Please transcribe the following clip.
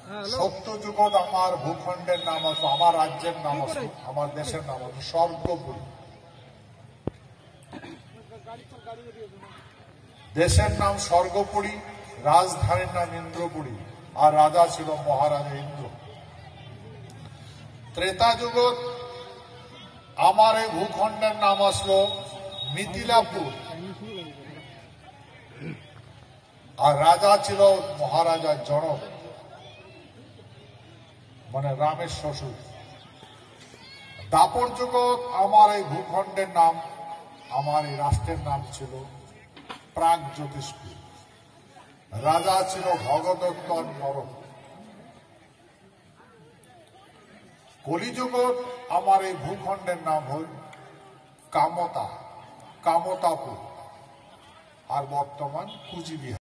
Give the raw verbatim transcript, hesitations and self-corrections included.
সত্য যুগত আমার ভূখণ্ডের নাম আছে, আমার রাজ্যের নাম আছে, আমার দেশের নাম আছে স্বর্গপুরী। দেশের নাম স্বর্গপুরী, রাজধানীর নাম ইন্দ্রপুরী, আর রাজা ছিল মহারাজা ইন্দ্র। ত্রেতা যুগত আমার এই ভূখণ্ডের নাম আসলো মিথিলাপুর, আর রাজা ছিল মহারাজা জনক, মানে রামের শ্বশুর। দাপর যুগত আমার এই ভূখণ্ডের নাম, আমার এই রাষ্ট্রের নাম ছিল প্রাগজ্যোতিষপুর, রাজা ছিল ভগদত্ত নরক। কলিযুগত আমার এই ভূখণ্ডের নাম হল কামতা, কামতাপুর, আর বর্তমান কুচবিহার।